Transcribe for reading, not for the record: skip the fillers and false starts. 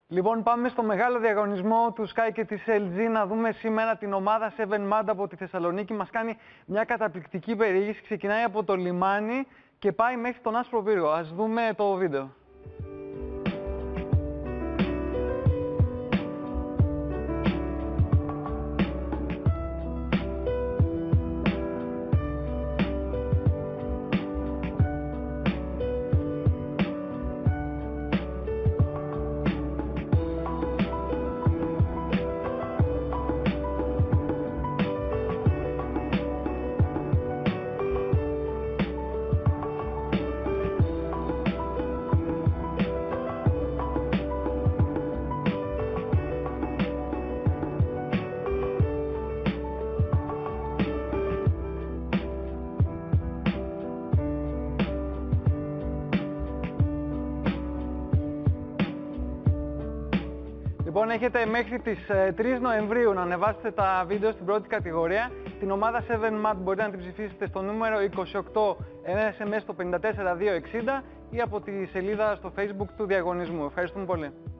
Λοιπόν, πάμε στο μεγάλο διαγωνισμό του Sky και της LG να δούμε σήμερα την ομάδα 7 Mad από τη Θεσσαλονίκη. Μας κάνει μια καταπληκτική περιήγηση, ξεκινάει από το λιμάνι και πάει μέχρι τον Άσπρο Πύργο. Ας δούμε το βίντεο. Λοιπόν, έχετε μέχρι τις 3 Νοεμβρίου να ανεβάσετε τα βίντεο στην πρώτη κατηγορία. Την ομάδα 7 Mad μπορείτε να την ψηφίσετε στο νούμερο 28, ένα SMS στο 54260 ή από τη σελίδα στο Facebook του διαγωνισμού. Ευχαριστούμε πολύ.